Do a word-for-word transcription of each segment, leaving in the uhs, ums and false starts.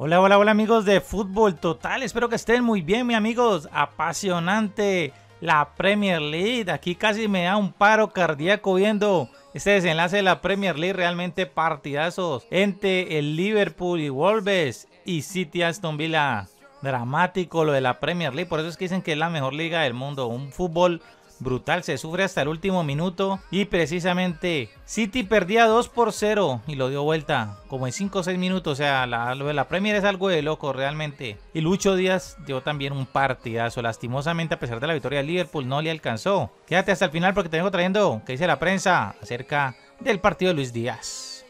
Hola, hola, hola amigos de Fútbol Total, espero que estén muy bien, mis amigos. Apasionante la Premier League, aquí casi me da un paro cardíaco viendo este desenlace de la Premier League, realmente partidazos entre el Liverpool y Wolves y City Aston Villa. Dramático lo de la Premier League, por eso es que dicen que es la mejor liga del mundo, un fútbol brutal, se sufre hasta el último minuto y precisamente City perdía dos por cero y lo dio vuelta como en cinco o seis minutos, o sea, la, lo de la Premier es algo de loco realmente. Y Lucho Díaz dio también un partidazo, lastimosamente a pesar de la victoria de Liverpool no le alcanzó. Quédate hasta el final porque te vengo trayendo qué dice la prensa acerca del partido de Luis Díaz.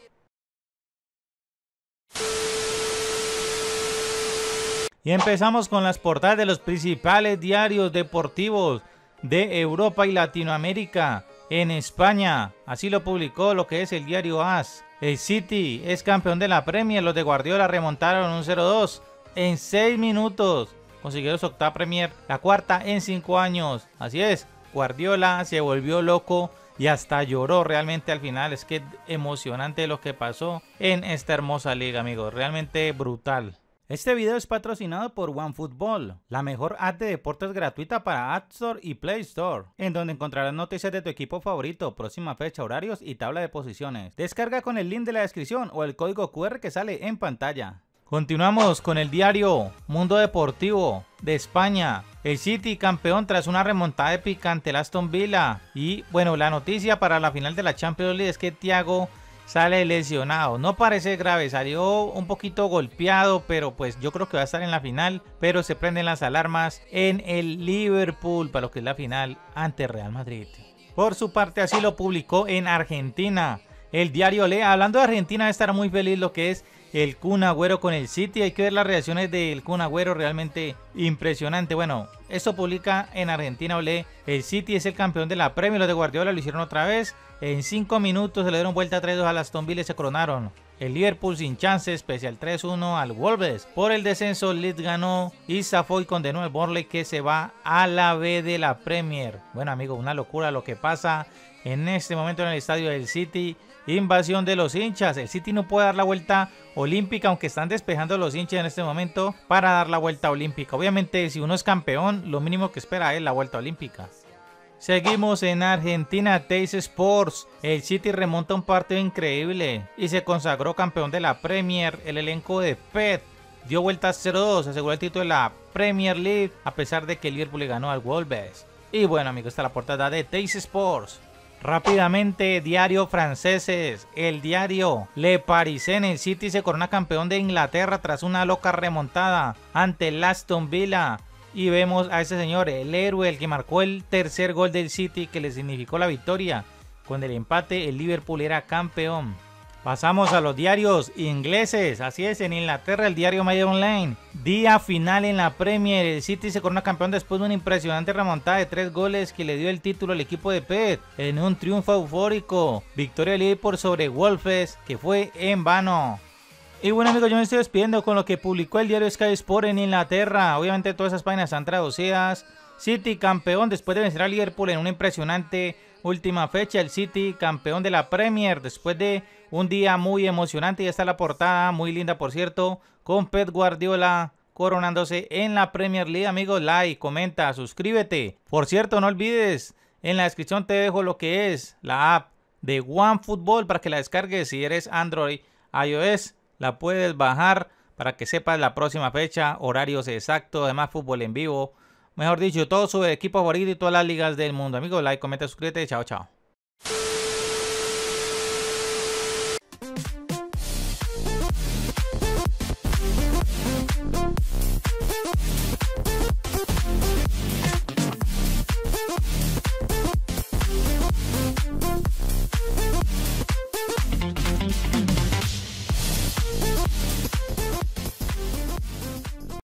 Y empezamos con las portadas de los principales diarios deportivos de Europa y Latinoamérica. En España, así lo publicó lo que es el diario A S. El City es campeón de la Premier, los de Guardiola remontaron un cero dos en seis minutos. Consiguieron su octava Premier, la cuarta en cinco años. Así es, Guardiola se volvió loco y hasta lloró realmente al final. Es que emocionante lo que pasó en esta hermosa liga, amigos, realmente brutal. Este video es patrocinado por OneFootball, la mejor app de deportes gratuita para App Store y Play Store, en donde encontrarás noticias de tu equipo favorito, próxima fecha, horarios y tabla de posiciones. Descarga con el link de la descripción o el código cu erre que sale en pantalla. Continuamos con el diario Mundo Deportivo de España. El City campeón tras una remontada épica ante el Aston Villa. Y bueno, la noticia para la final de la Champions League es que Thiago sale lesionado, no parece grave, salió un poquito golpeado, pero pues yo creo que va a estar en la final, pero se prenden las alarmas en el Liverpool para lo que es la final ante Real Madrid. Por su parte así lo publicó en Argentina el diario Le. Hablando de Argentina, debe estar muy feliz lo que es el Kun Agüero con el City. Hay que ver las reacciones del Kun Agüero, realmente impresionante. Bueno, esto publica en Argentina Olé. El City es el campeón de la Premier, los de Guardiola lo hicieron otra vez. En cinco minutos se le dieron vuelta tres dos al Aston Villa y se coronaron. El Liverpool sin chances, pese al tres uno al Wolves. Por el descenso, Leeds ganó y Safoy condenó al Burnley, que se va a la B de la Premier. Bueno, amigos, una locura lo que pasa en este momento en el estadio del City. Invasión de los hinchas. El City no puede dar la vuelta olímpica, aunque están despejando los hinchas en este momento para dar la vuelta olímpica. Obviamente, si uno es campeón, lo mínimo que espera es la vuelta olímpica. Seguimos en Argentina, Teis Sports. El City remonta un partido increíble y se consagró campeón de la Premier. El elenco de Pep dio vuelta cero dos, aseguró el título de la Premier League a pesar de que el Liverpool le ganó al Wolves. Y bueno, amigos, esta es la portada de Teis Sports. Rápidamente, diario franceses. El diario Le Parisien. El City se corona campeón de Inglaterra tras una loca remontada ante el Aston Villa. Y vemos a ese señor, el héroe, el que marcó el tercer gol del City, que le significó la victoria. Con el empate, el Liverpool era campeón. Pasamos a los diarios ingleses. Así es, en Inglaterra, el diario Mail Online. Día final en la Premier. El City se corona campeón después de una impresionante remontada de tres goles que le dio el título al equipo de Pep en un triunfo eufórico. Victoria del Liverpool sobre Wolves, que fue en vano. Y bueno, amigos, yo me estoy despidiendo con lo que publicó el diario Sky Sport en Inglaterra. Obviamente todas esas páginas están traducidas. City campeón después de vencer al Liverpool en una impresionante última fecha. El City campeón de la Premier después de un día muy emocionante. Y está la portada, muy linda por cierto, con Pep Guardiola coronándose en la Premier League. Amigos, like, comenta, suscríbete. Por cierto, no olvides, en la descripción te dejo lo que es la app de OneFootball para que la descargues. Si eres Android, iOS, la puedes bajar para que sepas la próxima fecha, horarios exactos, además fútbol en vivo. Mejor dicho, todo sobre equipo favorito y todas las ligas del mundo. Amigos, like, comenta, suscríbete. Chao, chao.